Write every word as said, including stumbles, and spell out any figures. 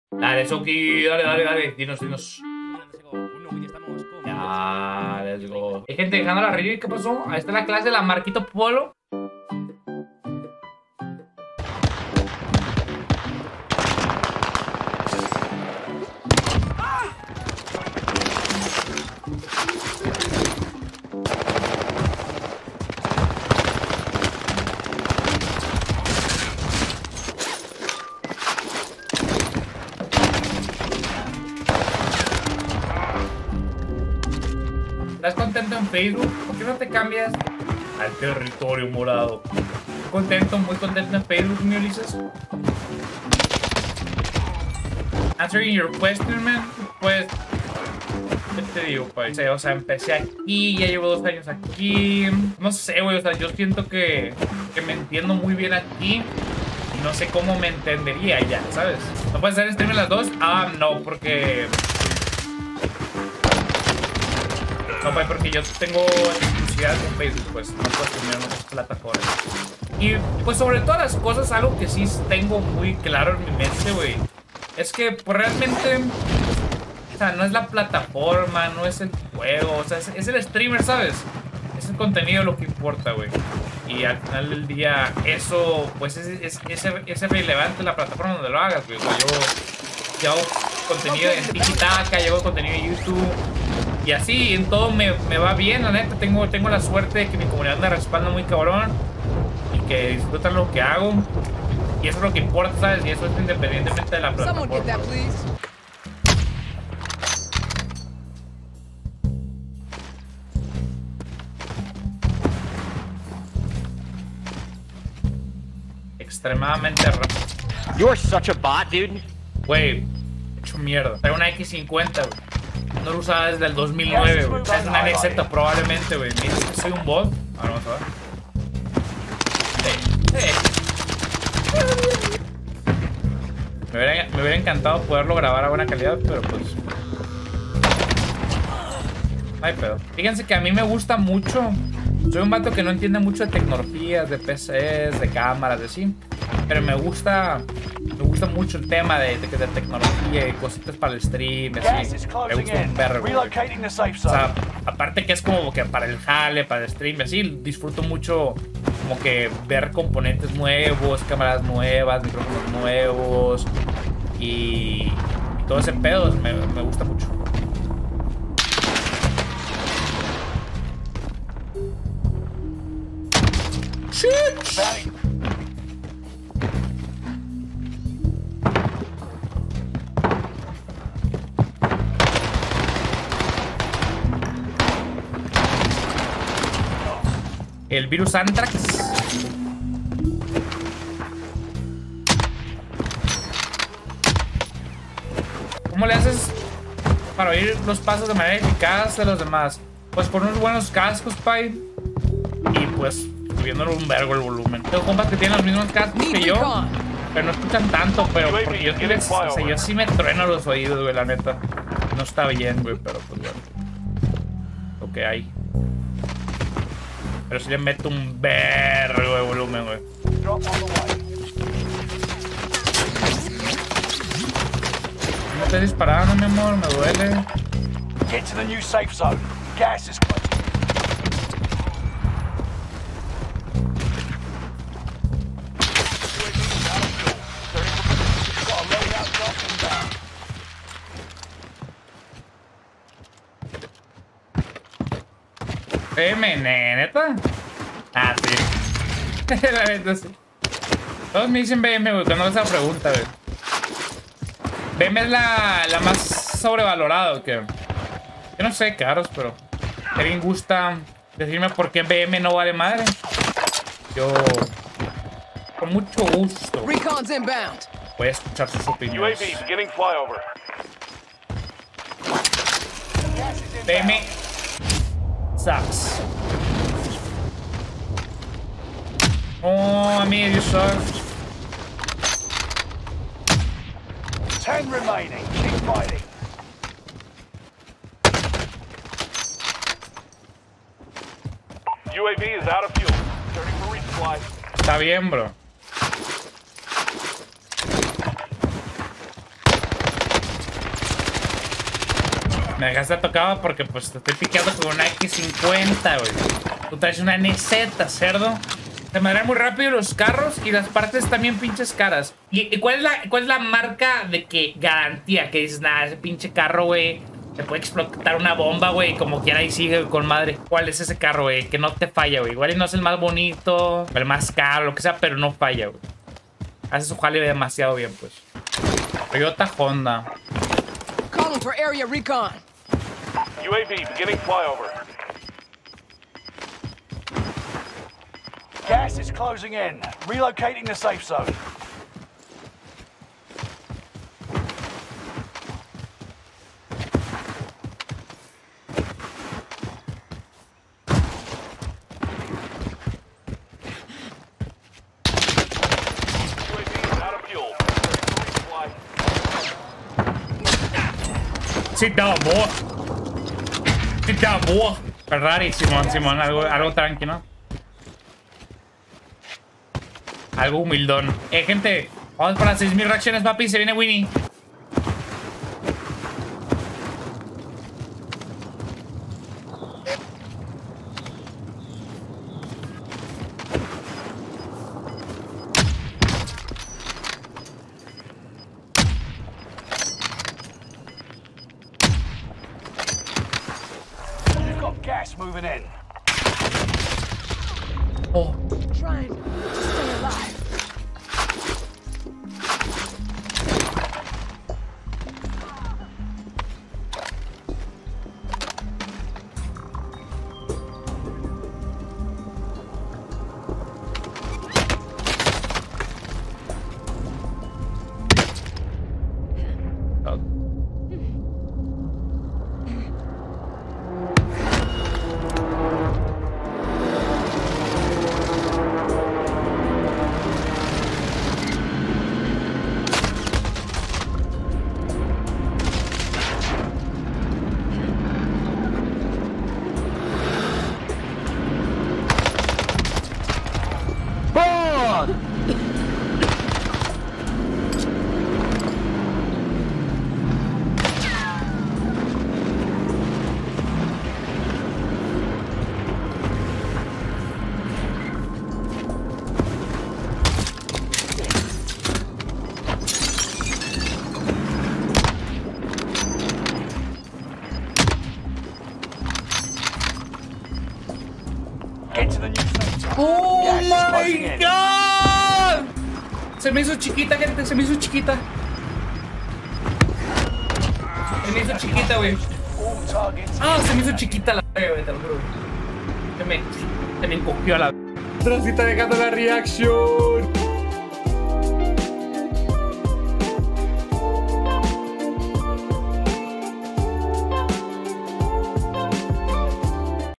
Dale, Soki, dale, dale, dale. Dinos, dinos. Ya, let's go. Hay gente dejando la review. ¿Qué pasó? Ahí está la clase de la Marquito Polo. ¿Estás contento en Facebook? ¿Por qué no te cambias al territorio morado? Contento, muy contento en Facebook, mi Ulises. Answering your question, man. Pues, ¿qué te digo, pues? O sea, empecé aquí, ya llevo dos años aquí. No sé, güey, o sea, yo siento que, que me entiendo muy bien aquí. Y no sé cómo me entendería ya, ¿sabes? ¿No puedes hacer stream en las dos? Ah, no, porque... No, pues porque yo tengo exclusividad con Facebook, pues no puedo tener en otras plataformas. Y pues sobre todas las cosas, algo que sí tengo muy claro en mi mente, güey, es que pues realmente, o sea, no es la plataforma, no es el juego, o sea, es, es el streamer, ¿sabes? Es el contenido lo que importa, güey. Y al final del día, eso, pues es, es, es, es relevante la plataforma donde lo hagas, güey. O sea, yo, yo hago contenido en TikTok, yo hago contenido en YouTube. Y así, en todo me, me va bien, la neta. Tengo, tengo la suerte de que mi comunidad me respalda muy cabrón. Y que disfrutan lo que hago. Y eso es lo que importa, ¿sabes? Y eso es independientemente de la plataforma. Extremadamente rápido. You're such a bot, dude. Güey, hecho mierda. Trae una equis cincuenta, güey. No lo usaba desde el dos mil nueve, güey. Es una N Z probablemente, güey. ¿Me dices que soy un bot? Ahora vamos a ver. Hey, hey. Me hubiera, me hubiera encantado poderlo grabar a buena calidad, pero pues... Ay, pedo. Fíjense que a mí me gusta mucho. Soy un vato que no entiende mucho de tecnologías, de P Cs, de cámaras, de así. Pero me gusta... Me gusta mucho el tema de, de, de tecnología y cositas para el stream, así. Me gusta un verbo. O sea, aparte que es como que para el jale, para el stream, así, disfruto mucho como que ver componentes nuevos, cámaras nuevas, micrófonos nuevos y, y todo ese pedo me, me gusta mucho. ¡Shit! El virus Anthrax. ¿Cómo le haces para oír los pasos de manera eficaz de los demás? Pues con unos buenos cascos, pay. Y pues subiéndole un vergo el volumen. Tengo compas que tienen los mismos cascos que yo, pero no escuchan tanto, pero porque yo, les, o sea, yo sí me trueno los oídos, güey, la neta. No está bien, güey, pero pues bueno. Lo que hay. Pero si le meto un vergo de volumen, güey. No estoy disparando, mi amor, me duele. Get to the new safe zone. Gas is close. ¿B M, neta? Ah, sí. La neta, sí. Todos me dicen B M, güey, cuando hago esa pregunta, güey. B M es la, la más sobrevalorada, que yo no sé, caros, pero si alguien gusta decirme por qué B M no vale madre, yo con mucho gusto voy a escuchar sus opiniones. B M sucks. Oh, I mean, you suck. Ten remaining. Keep fighting. U A V is out of fuel. Turning for resupply. Está bien, bro. Me dejaste tocado porque pues te estoy piqueando con una equis cincuenta, güey. Tú traes una N Z, cerdo. Se madrean muy rápido los carros y las partes también pinches caras. ¿Y, y cuál, es la, cuál es la marca de que garantía? Que dices, nada, ese pinche carro, güey, te puede explotar una bomba, güey, como quiera y sigue con madre. ¿Cuál es ese carro, güey? Que no te falla, güey. Igual y no es el más bonito, el más caro, lo que sea, pero no falla, güey. Hace su jale demasiado bien, pues. Toyota Honda. Calling for area recon. U A V beginning flyover. Gas is closing in. Relocating the safe zone. U A V is out of fuel. Ready for resupply. Sit down, boy. Sit down, boy. Ferrari, Simón, Simón, algo, algo tranquilo. Algo humildón. Eh, gente, vamos para seis mil reacciones, papi. Se viene Winnie. You've got gas moving in. Oh. Trying to stay alive. Get to the new safe zone. ¡Oh, Gas is closing my in. God! Se me hizo chiquita, gente. Se me hizo chiquita. Se me hizo chiquita, güey. All targets. Ah, se me hizo chiquita la verga, güey, te lo juro. Se me, se me encogió a la... Pero sí está dejando la reacción.